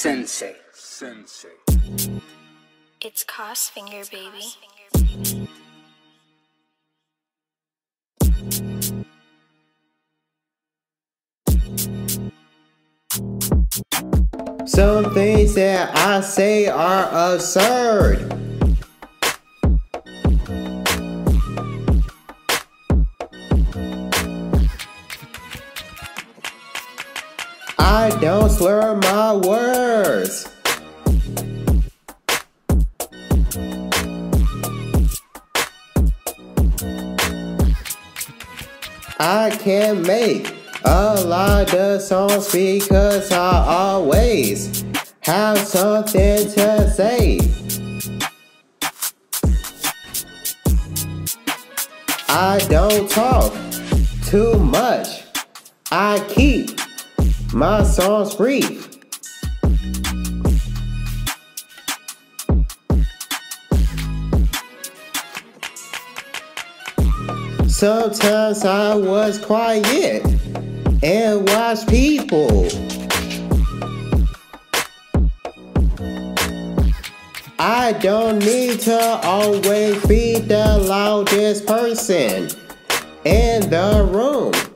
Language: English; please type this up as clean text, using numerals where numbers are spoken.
Senseii. It's Kosfinger, baby. Some things that I say are absurd. I don't slur my words. I can make a lot of songs because I always have something to say. I don't talk too much. I keep my songs brief. Sometimes I was quiet and watched people. I don't need to always be the loudest person in the room.